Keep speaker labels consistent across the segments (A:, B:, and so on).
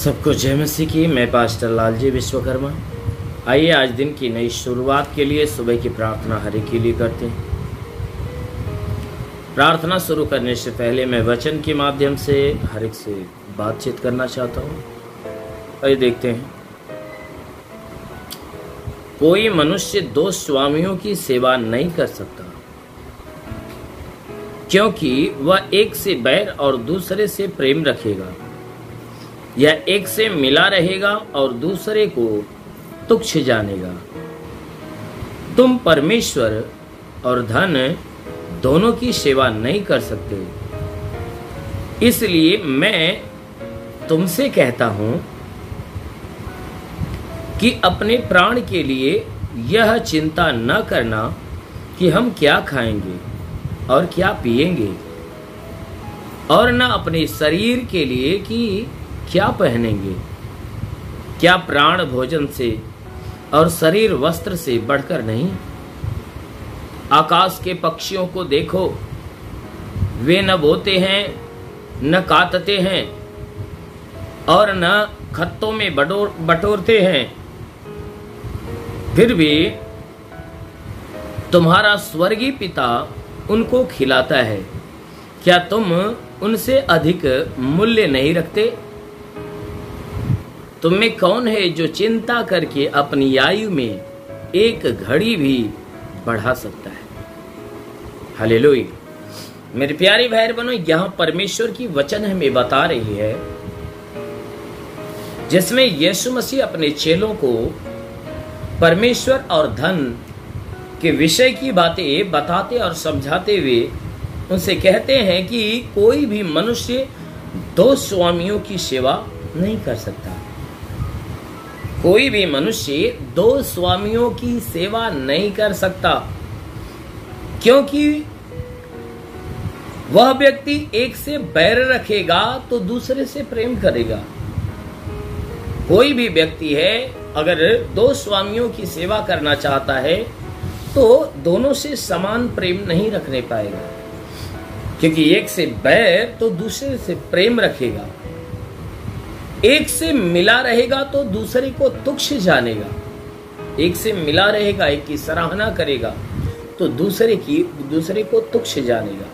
A: सबको जय मसीह की। मैं पास्टर लालजी विश्वकर्मा। आइए आज दिन की नई शुरुआत के लिए सुबह की प्रार्थना हर एक के लिए करते हैं। प्रार्थना शुरू करने से पहले मैं वचन के माध्यम से हर एक से बातचीत करना चाहता हूँ। आइए देखते हैं। कोई मनुष्य दो स्वामियों की सेवा नहीं कर सकता, क्योंकि वह एक से बैर और दूसरे से प्रेम रखेगा, या एक से मिला रहेगा और दूसरे को तुच्छ जानेगा। तुम परमेश्वर और धन दोनों की सेवा नहीं कर सकते। इसलिए मैं तुमसे कहता हूं कि अपने प्राण के लिए यह चिंता न करना कि हम क्या खाएंगे और क्या पिएंगे, और न अपने शरीर के लिए कि क्या पहनेंगे। क्या प्राण भोजन से और शरीर वस्त्र से बढ़कर नहीं? आकाश के पक्षियों को देखो, वे न बोते हैं, न काटते हैं और न खत्तों में बटोरते हैं, फिर भी तुम्हारा स्वर्गीय पिता उनको खिलाता है। क्या तुम उनसे अधिक मूल्य नहीं रखते? तुम में कौन है जो चिंता करके अपनी आयु में एक घड़ी भी बढ़ा सकता है? हालेलुया। मेरे प्यारे भाई बहनों, यहाँ परमेश्वर की वचन हमें बता रही है, जिसमें यीशु मसीह अपने चेलों को परमेश्वर और धन के विषय की बातें बताते और समझाते हुए उनसे कहते हैं कि कोई भी मनुष्य दो स्वामियों की सेवा नहीं कर सकता। कोई भी मनुष्य दो स्वामियों की सेवा नहीं कर सकता, क्योंकि वह व्यक्ति एक से बैर रखेगा तो दूसरे से प्रेम करेगा। कोई भी व्यक्ति है, अगर दो स्वामियों की सेवा करना चाहता है तो दोनों से समान प्रेम नहीं रखने पाएगा, क्योंकि एक से बैर तो दूसरे से प्रेम रखेगा। एक से मिला रहेगा तो दूसरे को तुच्छ जानेगा। एक से मिला रहेगा, एक की सराहना करेगा तो दूसरे को तुच्छ जानेगा।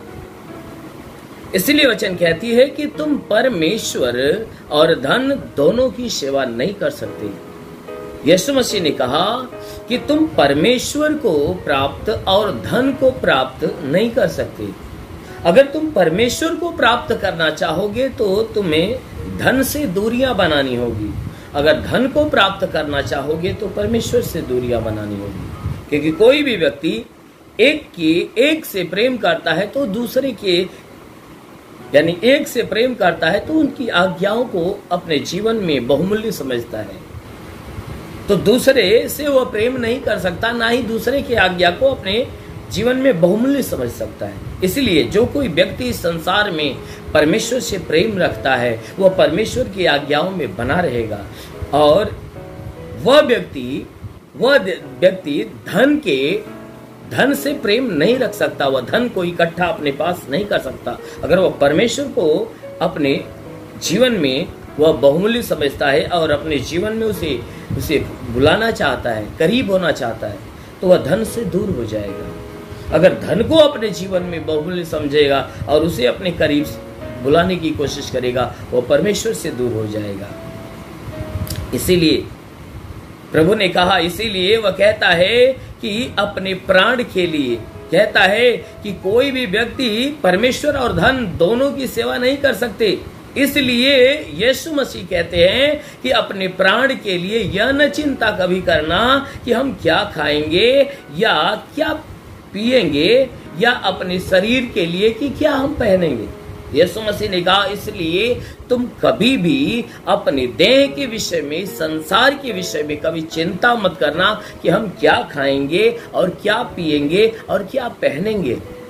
A: इसलिए वचन कहती है कि तुम परमेश्वर और धन दोनों की सेवा नहीं कर सकते। यीशु मसीह ने कहा कि तुम परमेश्वर को प्राप्त और धन को प्राप्त नहीं कर सकते। अगर तुम परमेश्वर को प्राप्त करना चाहोगे तो तुम्हें धन से दूरियां बनानी होगी। अगर धन को प्राप्त करना चाहोगे तो परमेश्वर से दूरियां बनानी होगी, क्योंकि कोई भी व्यक्ति एक से प्रेम करता है तो दूसरे के यानी एक से प्रेम करता है तो उनकी आज्ञाओं को अपने जीवन में बहुमूल्य समझता है, तो दूसरे से वह प्रेम नहीं कर सकता, ना ही दूसरे की आज्ञा को अपने जीवन में बहुमूल्य समझ सकता है। इसलिए जो कोई व्यक्ति इस संसार में परमेश्वर से प्रेम रखता है वह परमेश्वर की आज्ञाओं में बना रहेगा, और वह व्यक्ति धन से प्रेम नहीं रख सकता। वह धन को इकट्ठा अपने पास नहीं कर सकता। अगर वह परमेश्वर को अपने जीवन में वह बहुमूल्य समझता है और अपने जीवन में उसे बुलाना चाहता है, करीब होना चाहता है, तो वह धन से दूर हो जाएगा। अगर धन को अपने जीवन में बहुमूल्य समझेगा और उसे अपने करीब बुलाने की कोशिश करेगा, वह परमेश्वर से दूर हो जाएगा। इसीलिए प्रभु ने कहा, इसीलिए वह कहता है कि अपने प्राण के लिए कहता है कि कोई भी व्यक्ति परमेश्वर और धन दोनों की सेवा नहीं कर सकते। इसलिए यीशु मसीह कहते हैं कि अपने प्राण के लिए यह न चिंता कभी करना कि हम क्या खाएंगे या क्या पिएंगे, या अपने शरीर के लिए कि क्या हम पहनेंगे। यीशु मसीह ने कहा, इसलिए तुम कभी भी अपने देह के विषय में, संसार के विषय में कभी चिंता मत करना कि हम क्या खाएंगे और क्या पिएंगे और क्या पहनेंगे।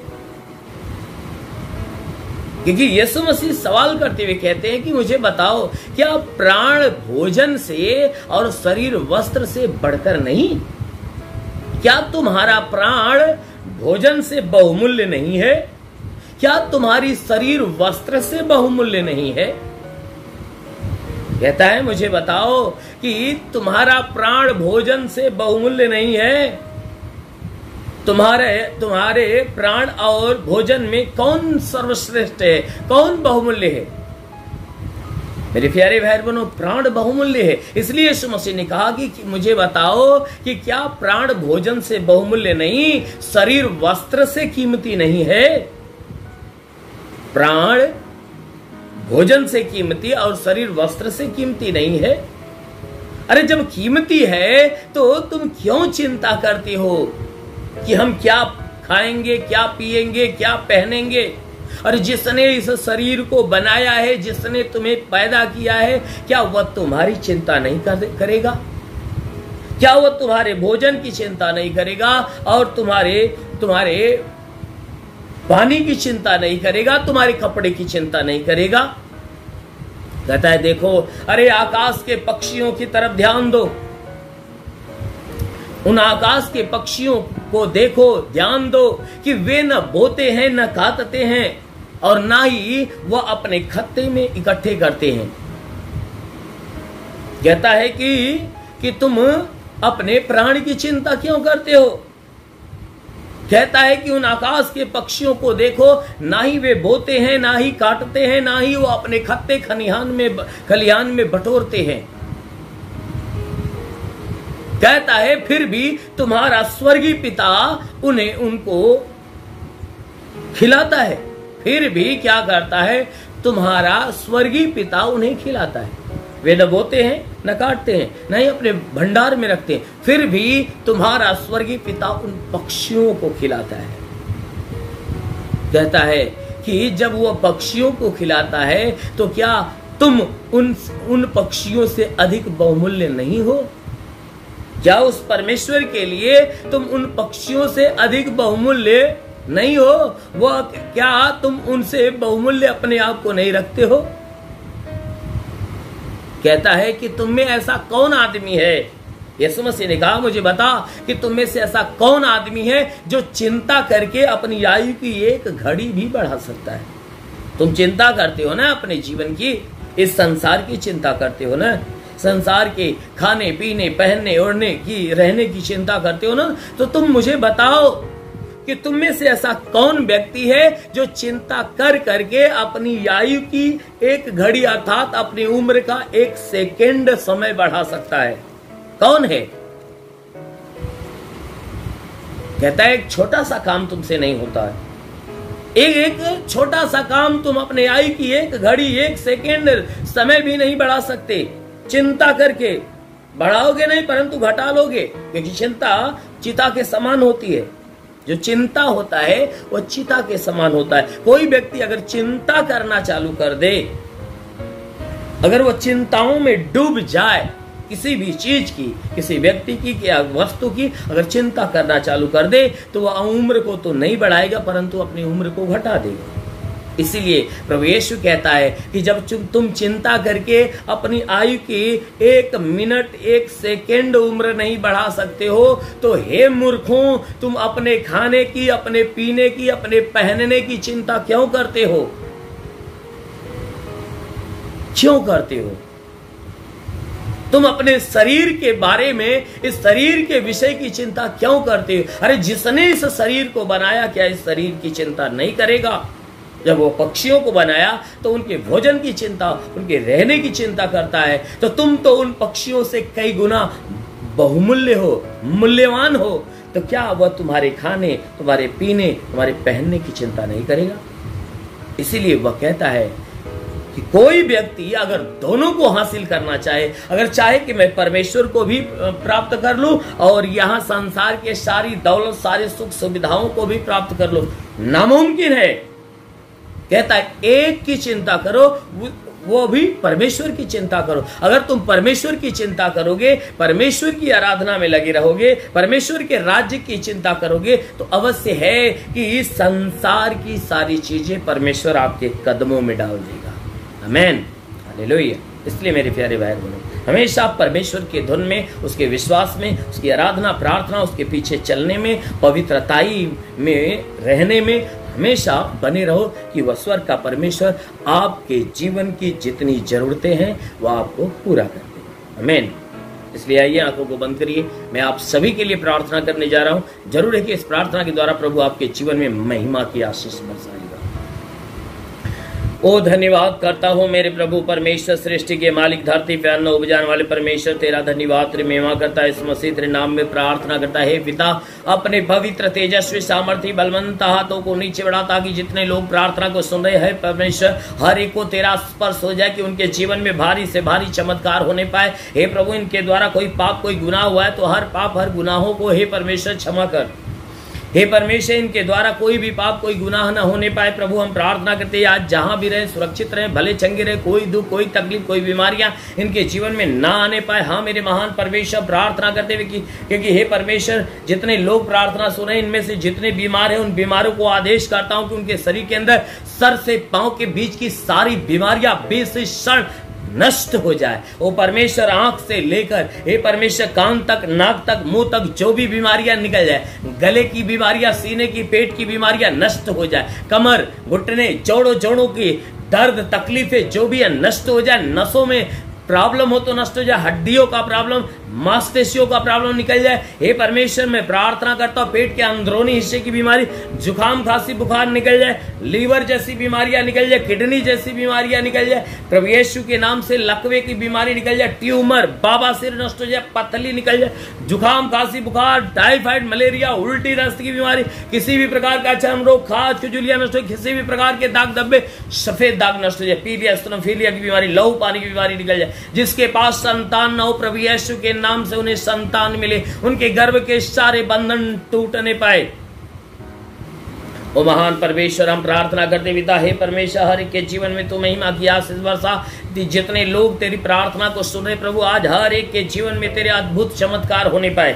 A: क्योंकि यीशु मसीह सवाल करते हुए कहते हैं कि मुझे बताओ, क्या प्राण भोजन से और शरीर वस्त्र से बढ़कर नहीं? क्या तुम्हारा प्राण भोजन से बहुमूल्य नहीं है? क्या तुम्हारी शरीर वस्त्र से बहुमूल्य नहीं है? कहता है मुझे बताओ कि तुम्हारा प्राण भोजन से बहुमूल्य नहीं है। तुम्हारे प्राण और भोजन में कौन सर्वश्रेष्ठ है, कौन बहुमूल्य है? मेरे प्यारे भाई बहनों, प्राण बहुमूल्य है। इसलिए यीशु मसीह ने कहा कि मुझे बताओ कि क्या प्राण भोजन से बहुमूल्य नहीं, शरीर वस्त्र से कीमती नहीं है? प्राण भोजन से कीमती और शरीर वस्त्र से कीमती नहीं है? अरे जब कीमती है तो तुम क्यों चिंता करती हो कि हम क्या खाएंगे, क्या पिएंगे, क्या पहनेंगे? और जिसने इस शरीर को बनाया है, जिसने तुम्हें पैदा किया है, क्या वह तुम्हारी चिंता नहीं करेगा? क्या वह तुम्हारे भोजन की चिंता नहीं करेगा और तुम्हारे पानी की चिंता नहीं करेगा, तुम्हारे कपड़े की चिंता नहीं करेगा? कहता है देखो, अरे आकाश के पक्षियों की तरफ ध्यान दो, उन आकाश के पक्षियों को देखो, ध्यान दो कि वे न बोते हैं, न काटते हैं और ना ही वह अपने खत्ते में इकट्ठे करते हैं। कहता है कि तुम अपने प्राण की चिंता क्यों करते हो? कहता है कि उन आकाश के पक्षियों को देखो, ना ही वे बोते हैं, ना ही काटते हैं, ना ही वो अपने खत्ते खलिहान में बटोरते हैं। कहता है फिर भी तुम्हारा स्वर्गीय पिता उनको खिलाता है। फिर भी क्या करता है? तुम्हारा स्वर्गीय पिता उन्हें खिलाता है। वे न बोते हैं, न काटते हैं, न ही अपने भंडार में रखते हैं, फिर भी तुम्हारा स्वर्गीय पिता उन पक्षियों को खिलाता है। कहता है कि जब वह पक्षियों को खिलाता है तो क्या तुम उन पक्षियों से अधिक बहुमूल्य नहीं हो? क्या उस परमेश्वर के लिए तुम उन पक्षियों से अधिक बहुमूल्य नहीं हो? वह क्या तुम उनसे बहुमूल्य अपने आप को नहीं रखते हो? कहता है कि तुम में ऐसा कौन आदमी है? यीशु मसीह ने कहा मुझे बता कि तुम में से ऐसा कौन आदमी है जो चिंता करके अपनी आयु की एक घड़ी भी बढ़ा सकता है? तुम चिंता करते हो ना अपने जीवन की, इस संसार की चिंता करते हो ना, संसार के खाने पीने पहनने ओढ़ने की रहने की चिंता करते हो ना, तो तुम मुझे बताओ कि तुम में से ऐसा कौन व्यक्ति है जो चिंता कर करके अपनी आयु की एक घड़ी अर्थात अपनी उम्र का 1 सेकेंड समय बढ़ा सकता है? कौन है? कहता है एक छोटा सा काम तुमसे नहीं होता है। एक छोटा सा काम तुम अपने आयु की एक घड़ी 1 सेकेंड समय भी नहीं बढ़ा सकते। चिंता करके बढ़ाओगे नहीं परंतु घटा लोगे, क्योंकि चिंता चिता के समान होती है। जो चिंता होता है वो चिता के समान होता है। कोई व्यक्ति अगर चिंता करना चालू कर दे, अगर वो चिंताओं में डूब जाए, किसी भी चीज की, किसी व्यक्ति की या वस्तु की अगर चिंता करना चालू कर दे तो वह उम्र को तो नहीं बढ़ाएगा परंतु अपनी उम्र को घटा देगा। इसीलिए प्रभु यीशु कहता है कि जब तुम चिंता करके अपनी आयु की 1 मिनट 1 सेकेंड उम्र नहीं बढ़ा सकते हो तो हे मूर्खों, तुम अपने खाने की, अपने पीने की, अपने पहनने की चिंता क्यों करते हो? क्यों करते हो? तुम अपने शरीर के बारे में, इस शरीर के विषय की चिंता क्यों करते हो? अरे जिसने इस शरीर को बनाया क्या इस शरीर की चिंता नहीं करेगा? जब वो पक्षियों को बनाया तो उनके भोजन की चिंता, उनके रहने की चिंता करता है, तो तुम तो उन पक्षियों से कई गुना बहुमूल्य हो, मूल्यवान हो, तो क्या वह तुम्हारे खाने, तुम्हारे पीने, तुम्हारे पहनने की चिंता नहीं करेगा? इसीलिए वह कहता है कि कोई व्यक्ति अगर दोनों को हासिल करना चाहे, अगर चाहे कि मैं परमेश्वर को भी प्राप्त कर लूं और यहाँ संसार के सारी दौलत, सारे सुख सुविधाओं को भी प्राप्त कर लूं, नामुमकिन है। कहता है एक की चिंता करो, वो भी परमेश्वर की चिंता करो। अगर तुम परमेश्वर की चिंता करोगे, परमेश्वर की आराधना में लगे रहोगे, परमेश्वर के राज्य की चिंता करोगे, तो अवश्य है कि इस संसार की सारी चीजें परमेश्वर आपके कदमों में डाल देगा। आमीन, हालेलुया। इसलिए मेरे प्यारे भाई बहनों, हमेशा परमेश्वर के धुन में, उसके विश्वास में, उसकी आराधना प्रार्थना, उसके पीछे चलने में, पवित्रताई में रहने में हमेशा बने रहो कि वह स्वर्ग का परमेश्वर आपके जीवन की जितनी जरूरतें हैं वह आपको पूरा कर दे। आमीन। इसलिए आइए आंखों को बंद करिए, मैं आप सभी के लिए प्रार्थना करने जा रहा हूं। जरूर है कि इस प्रार्थना के द्वारा प्रभु आपके जीवन में महिमा की आशीष बरसाएगा। ओ धन्यवाद करता हूँ मेरे प्रभु परमेश्वर, सृष्टि के मालिक, धरती पे अन्न उपजाने वाले परमेश्वर, तेरा धन्यवाद, तेरी महिमा करता है। इस मसीह तेरे नाम में प्रार्थना करता है पिता, अपने पवित्र तेजस्वी सामर्थ्य बलवंत हाथों को नीचे बढ़ा, ताकि जितने लोग प्रार्थना को सुन रहे हैं परमेश्वर, हर एक को तेरा स्पर्श हो जाए कि उनके जीवन में भारी से भारी चमत्कार होने पाए। हे प्रभु, इनके द्वारा कोई पाप कोई गुनाह हुआ है तो हर पाप हर गुनाहों को हे परमेश्वर क्षमा कर। हे परमेश्वर, इनके द्वारा कोई भी पाप कोई गुनाह न होने पाए। प्रभु हम प्रार्थना करते हैं आज जहां भी रहे सुरक्षित रहे, भले चंगे रहे, कोई दुख कोई तकलीफ कोई बीमारियां इनके जीवन में ना आने पाए। हाँ मेरे महान परमेश्वर, प्रार्थना करते हुए क्योंकि हे परमेश्वर जितने लोग प्रार्थना सुन रहे हैं इनमें से जितने बीमार हैं उन बीमारों को आदेश करता हूं कि उनके शरीर के अंदर सर से पांव के बीच की सारी बीमारियां बेसिक्षण नष्ट हो जाए। ओ परमेश्वर, आंख से लेकर हे परमेश्वर कान तक, नाक तक, मुंह तक जो भी बीमारियां निकल जाए, गले की बीमारियां, सीने की, पेट की बीमारियां नष्ट हो जाए, कमर, घुटने, जोड़ों की दर्द तकलीफें जो भी है नष्ट हो जाए, नसों में प्रॉब्लम हो तो नष्ट हो जाए, हड्डियों का प्रॉब्लम, मांसपेशियों का प्रॉब्लम निकल जाए। हे परमेश्वर, मैं प्रार्थना करता हूं पेट के अंदरूनी हिस्से की बीमारी, जुकाम खांसी बुखार निकल जाए, लीवर जैसी बीमारियां निकल जाए, किडनी जैसी बीमारियां निकल जाए, प्रभु यीशु के नाम से लकवे की बीमारी निकल जाए, ट्यूमर, बाबासिर नष्ट हो जाए, पथली निकल जाए, जुकाम खांसी बुखार, टाइफाइड, मलेरिया, उल्टी दस्त की बीमारी, किसी भी प्रकार का चर्म रोग, खाज खुजलियां नष्ट हो, किसी भी प्रकार के दाग धब्बे, सफेद दाग नष्ट हो जाए, पीलिया स्तनोफिलिया की बीमारी, लहू पानी की बीमारी निकल जाए। जिसके पास संतान न हो प्रभु यीशु के नाम से उन्हें संतान मिले, उनके गर्भ के सारे बंधन टूटने पाए। ओ महान परमेश्वर, हम प्रार्थना करते पिता, हे परमेश्वर हर एक के जीवन में तू महिमा की आशीष बरसा। जितने लोग तेरी प्रार्थना को सुन रहे प्रभु, आज हर एक के जीवन में तेरे अद्भुत चमत्कार होने पाए।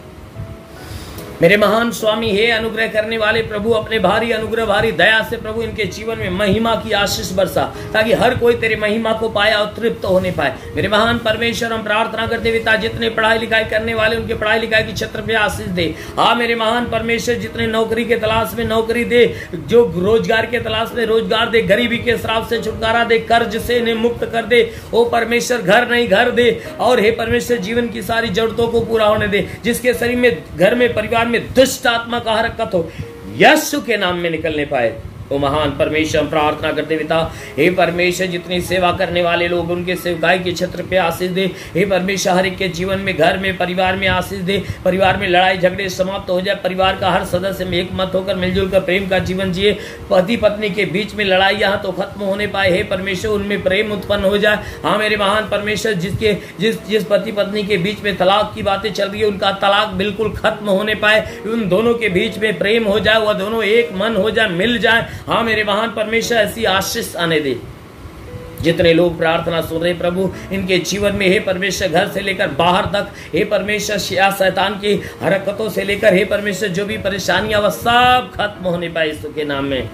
A: मेरे महान स्वामी, हे अनुग्रह करने वाले प्रभु, अपने भारी अनुग्रह भारी दया से प्रभु इनके जीवन में महिमा की आशीष बरसा, ताकि हर कोई तेरे महिमा को पाए और तृप्त होने पाए। मेरे महान परमेश्वर, हम प्रार्थना करते पिता, जितने पढ़ाई लिखाई करने वाले उनके पढ़ाई लिखाई की क्षेत्र पे आशीष दे। हाँ मेरे महान परमेश्वर, जितने नौकरी के तलाश में नौकरी दे, जो रोजगार के तलाश में रोजगार दे, गरीबी के श्राप से छुटकारा दे, कर्ज से इन्हें मुक्त कर दे। ओ परमेश्वर, घर नहीं घर दे, और हे परमेश्वर जीवन की सारी जरूरतों को पूरा होने दे। जिसके शरीर में, घर में, परिवार में दुष्ट आत्मा का हरकत हो, यीशु के नाम में निकलने पाए। तो महान परमेश्वर, हम प्रार्थना करते पिता, हे परमेश्वर जितनी सेवा करने वाले लोग उनके सेवकाई के क्षेत्र पे आशीष दे। हे परमेश्वर हर एक के जीवन में, घर में, परिवार में आशीष दे। परिवार में लड़ाई झगड़े समाप्त हो जाए, परिवार का हर सदस्य में एक मत होकर मिलजुल कर प्रेम का जीवन जिए। पति पत्नी के बीच में लड़ाई यहाँ तो खत्म होने पाए। हे परमेश्वर, उनमें प्रेम उत्पन्न हो जाए। हाँ मेरे महान परमेश्वर, जिस पति पत्नी के बीच में तलाक की बातें चल रही है उनका तलाक बिल्कुल खत्म होने पाए। उन दोनों के बीच में प्रेम हो जाए, वह दोनों एक मन हो जाए, मिल जाए। हाँ मेरे महान परमेश्वर, ऐसी आशीष आने दे। जितने लोग प्रार्थना सुन रहे प्रभु, इनके जीवन में हे परमेश्वर घर से लेकर बाहर तक, हे परमेश्वर शैतान की हरकतों से लेकर हे परमेश्वर जो भी परेशानियां वह सब खत्म होने पाए यीशु के नाम में।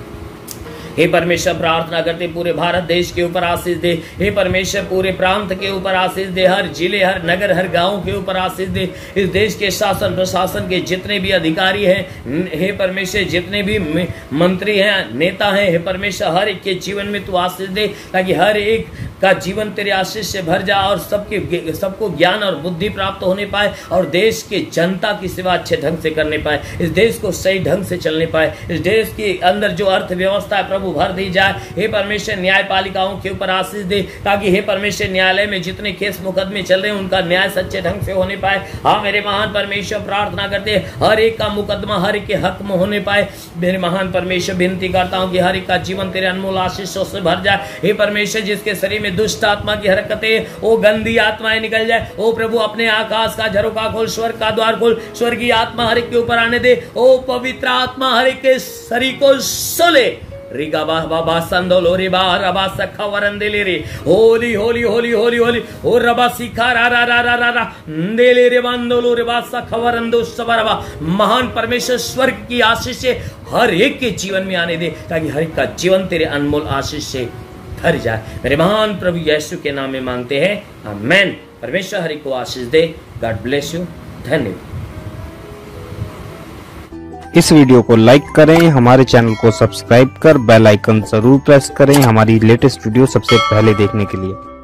A: हे परमेश्वर, प्रार्थना करते पूरे भारत देश के ऊपर आशीष दे। हे परमेश्वर, पूरे प्रांत के ऊपर आशीष दे, हर जिले, हर नगर, हर गांव के ऊपर आशीष दे। इस देश के शासन प्रशासन के जितने भी अधिकारी हैं, हे परमेश्वर जितने भी मंत्री हैं, नेता हैं, हे परमेश्वर हर एक के जीवन में तू आशीष दे, ताकि हर एक का जीवन तेरे आशीष से भर जाए और सबको ज्ञान और बुद्धि प्राप्त होने पाए, और देश के जनता की सेवा अच्छे ढंग से करने पाए, इस देश को सही ढंग से चलने पाए। इस देश के अंदर जो अर्थव्यवस्था है प्रभु भर दी जाए। हे परमेश्वर, न्यायपालिकाओं के ऊपर आशीष दे, ताकि हे परमेश्वर न्यायालय में जितने केस मुकदमे चल रहे हैं उनका न्याय सच्चे ढंग से होने पाए। हाँ मेरे महान परमेश्वर, प्रार्थना करते हर एक का मुकदमा हर एक के हक में होने पाए। मेरे महान परमेश्वर, विनती करता हूँ कि हर एक का जीवन तेरे अनमोल आशीषों से भर जाए। हे परमेश्वर, जिसके शरीर में दुष्ट आत्मा की हरकतें, वो गंदी आत्माएं निकल जाए। ओ प्रभु, अपने आकाश का झरोका खोल, स्वर्ग का द्वार खोल, स्वर्गीय आत्मा हर एक के ऊपर आने दे। ओ पवित्र आत्मा हर एक के शरीर को सोले। रिगा बाबा संदोलो रे बा रबा सखा वरंदेले रे, होली होली होली होली होली, ओ रबा सिखा रा रा रा रा रा रा देले रे बांदोलो रे बा सखा वरंदो सबरबा। महान परमेश्वर, स्वर्ग की आशीष से हर एक के जीवन में आने दे, ताकि हर एक का जीवन तेरे अनमोल आशीष से भर जाए। मेरे महान प्रभु यीशु के नाम में मांगते हैं, आमेन। परमेश्वर हर एक को आशीष दे। God bless you. धन्यवाद।
B: इस वीडियो को लाइक करें, हमारे चैनल को सब्सक्राइब कर बेल आइकन जरूर प्रेस करें हमारी लेटेस्ट वीडियो सबसे पहले देखने के लिए।